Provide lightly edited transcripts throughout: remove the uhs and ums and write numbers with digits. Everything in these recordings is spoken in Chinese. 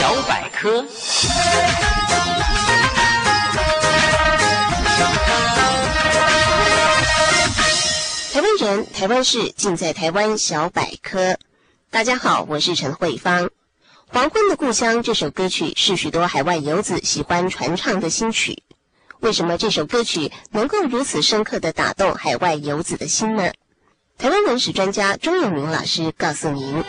小百科。 台湾人、台湾事，尽在台湾小百科。大家好，我是陈慧芳。《黄昏的故乡》这首歌曲是许多海外游子喜欢传唱的新曲。为什么这首歌曲能够如此深刻地打动海外游子的心呢？台湾文史专家钟永明老师告诉您。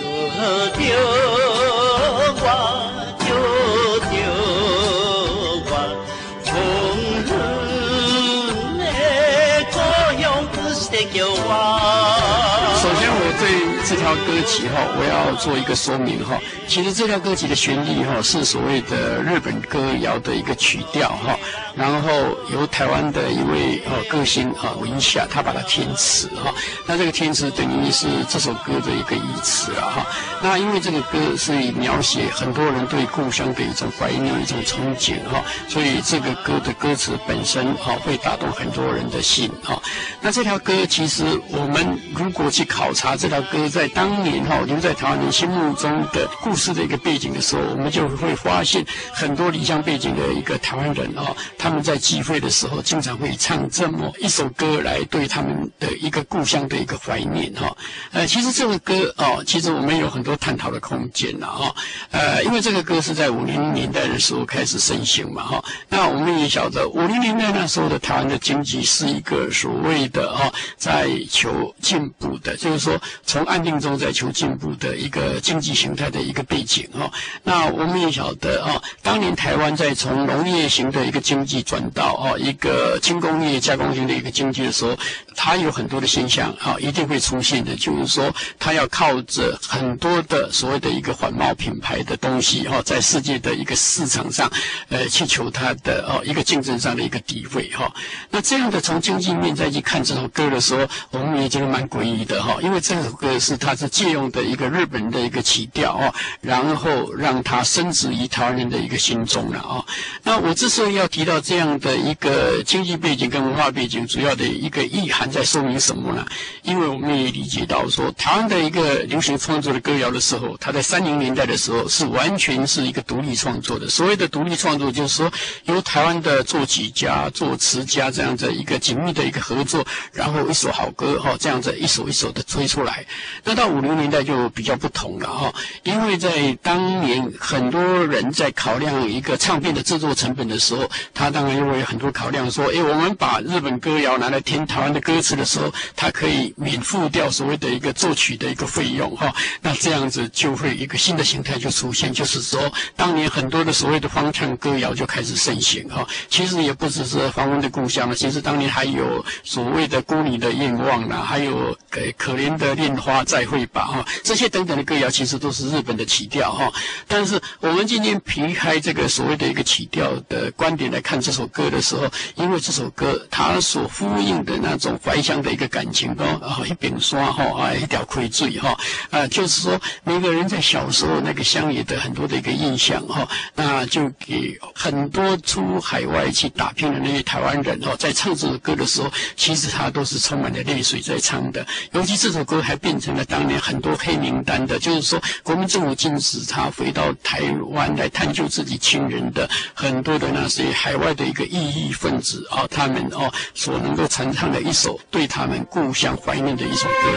首先我对这条歌曲我要做一个说明其实这条歌曲的旋律是所谓的日本歌谣的一个曲调然后由台湾的一位歌星文夏他把它填词那这个填词等于是这首歌的一个意词那因为这个歌是描写很多人对故乡的一种怀念一种憧憬所以这个歌的歌词本身会打动很多人的心那这条歌其实我们如果去考察这条歌在当年留在台湾人心目中的故事的一个背景的时候，我们就会发现很多离乡背景的一个台湾人他们在聚会的时候经常会唱这么一首歌来对他们的一个故乡的一个怀念其实这个歌其实我们有很多探讨的空间因为这个歌是在50年代的时候开始盛行嘛那我们也晓得50年代那时候的台湾的经济是一个所谓的在求进步的，就是说从安定中在求进步的一个经济形态的一个背景那我们也晓得当年台湾在从农业型的一个经济转到一个轻工业加工型的一个经济的时候，它有很多的现象一定会出现的，就是说它要靠着很多的所谓的一个环贸品牌的东西在世界的一个市场上去求它的一个竞争上的一个地位那这样的从经济面再去看这首歌的时候，我们也觉得蛮诡异的因为这首歌它是借用的一个日本的一个曲调然后让它深植于台湾人的一个心中了那我之所以要提到这样的一个经济背景跟文化背景，主要的一个意涵在说明什么呢？因为我们也理解到说，台湾的一个流行创作的歌谣的时候，它在30年代的时候是完全是一个独立创作的。所谓的独立创作，就是说由台湾的作曲家、作词家这样的一个紧密的一个合作，然后一首好歌这样子一首一首的推出来。那到50年代就比较不同了因为在当年很多人在考量一个唱片的制作成本的时候，他当然又会有很多考量说，我们把日本歌谣拿来填台湾的歌词的时候，它可以免付掉所谓的一个作曲的一个费用那这样子就会一个新的形态就出现，就是说当年很多的所谓的方唱歌谣就开始盛行其实也不只是黄昏的故乡其实当年还有所谓的孤女的愿望还有可怜的恋花再会吧这些等等的歌谣其实都是日本的曲调但是我们今天劈开这个所谓的一个曲调的观点来看这首歌的时候，因为这首歌它所呼应的那种怀乡的一个感情一柄山一条溪水就是说每个人在小时候那个乡野的很多的一个印象那就给很多出海外去打拼的那些台湾人在唱这首歌的时候，其实他都是充满了泪水在唱的。尤其这首歌还变成了当年很多黑名单的，就是说国民政府禁止他回到台湾来探究自己亲人的很多的那些海外的一个异议分子他们所能够传唱的一首对他们故乡怀念的一首歌。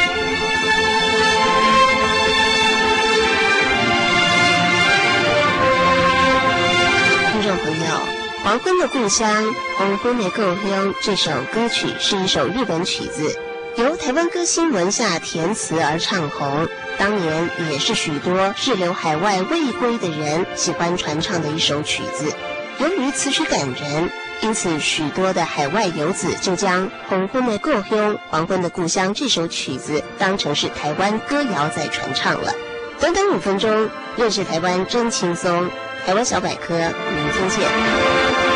听众朋友，《黄昏的故乡》黄昏的故乡这首歌曲是一首日本曲子，由台湾歌星文夏填词而唱红，当年也是许多滞留海外未归的人喜欢传唱的一首曲子。由于词曲感人，因此许多的海外游子就将《黄昏的故乡》黄昏的故乡这首曲子当成是台湾歌谣在传唱了。短短5分钟，认识台湾真轻松。台湾小百科，明天见。